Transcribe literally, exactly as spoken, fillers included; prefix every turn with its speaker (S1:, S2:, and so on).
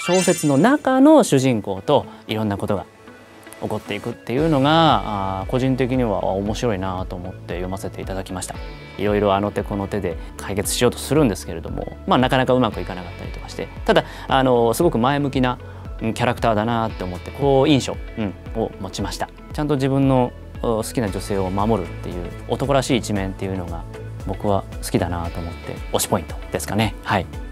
S1: 小説の中の主人公といろんなことが起こっていくっていうのがあ個人的には面白いなと思って読ませていただきました。いろいろあの手この手で解決しようとするんですけれども、まあ、なかなかうまくいかなかったりとかして、ただあのすごく前向きなキャラクターだなって思って好印象、うん、を持ちました。ちゃんと自分の好きな女性を守るっていう男らしい一面っていうのが僕は好きだなと思って推しポイントですかね。はい。